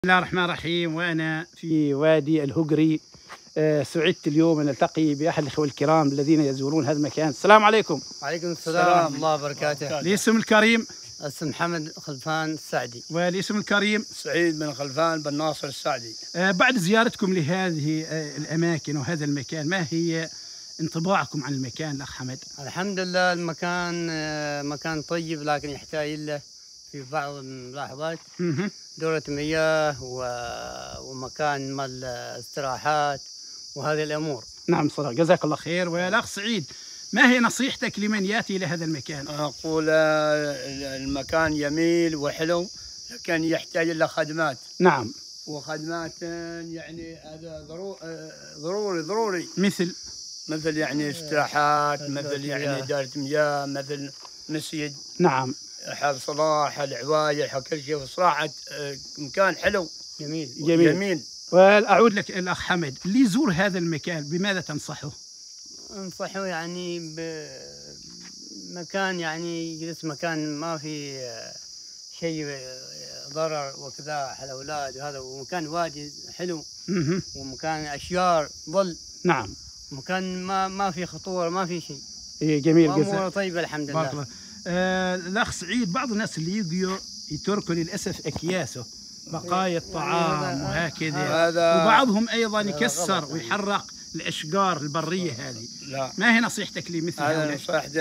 بسم الله الرحمن الرحيم. وأنا في وادي الهقري. سعدت اليوم أن ألتقي بأحد الأخوة الكرام الذين يزورون هذا المكان. السلام عليكم. وعليكم السلام ورحمة الله وبركاته. الاسم الكريم؟ اسم محمد خلفان السعدي. والاسم الكريم؟ سعيد بن خلفان بن ناصر السعدي. بعد زيارتكم لهذه الأماكن وهذا المكان، ما هي انطباعكم عن المكان الأخ حمد؟ الحمد لله المكان مكان طيب، لكن يحتاج له في بعض الملاحظات دورة مياه ومكان مال استراحات وهذه الأمور. نعم صراحة، جزاك الله خير. والأخ سعيد، ما هي نصيحتك لمن يأتي إلى هذا المكان؟ أقول المكان جميل وحلو، لكن يحتاج إلى خدمات. نعم. وخدمات يعني هذا ضروري مثل يعني استراحات، مثل يعني دارة مياه، مثل مسجد. نعم. حال صلاح، حال عواية، حال كل شيء. وصراحة مكان حلو جميل. وأعود لك الأخ حمد، اللي يزور هذا المكان بماذا تنصحه؟ أنصحه يعني بمكان يعني يجلس مكان ما في شيء ضرر وكذا على الأولاد، وهذا ومكان وادي حلو ومكان أشجار ظل. نعم. مكان ما في خطورة، ما في شيء. إيه جميل. أمور طيبة الحمد لله. الأخ سعيد، بعض الناس اللي يجوا يتركوا للأسف أكياسه بقايا الطعام وهكذا، وبعضهم أيضا يكسر ويحرق الأشجار البرية هذه. لا. ما هي نصيحتك لمثل هؤلاء؟ نصيحتي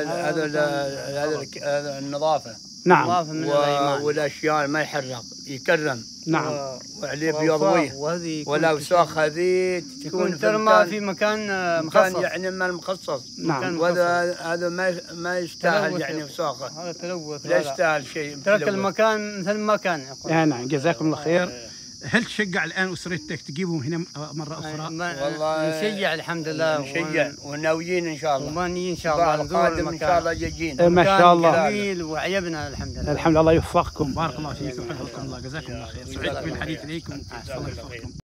هذا النظافة. نعم. والأشياء ما يحرق، يكرم. نعم. وعليه بيضويه، والأوساخ هذه تكون ترمى في مكان مخصص، يعني ما مخصص. نعم. وهذا ما يستاهل يعني وساخه. هذا تلوث، لا يستاهل شيء. ترك المكان مثل ما كان. نعم جزاكم الله خير. هل تشجع الآن أسرتك تجيبهم هنا مرة أخرى؟ والله نشجع الحمد لله، نشجع وناويين إن شاء الله. وناويين إن شاء الله نزور المكان إن شاء الله جايين. ما شاء الله جميل وعجبنا الحمد لله. الحمد لله. الله يوفقكم، بارك الله فيكم، حفظكم الله، جزاكم الله خير. سعدت بالحديث إليكم. الله يوفقكم.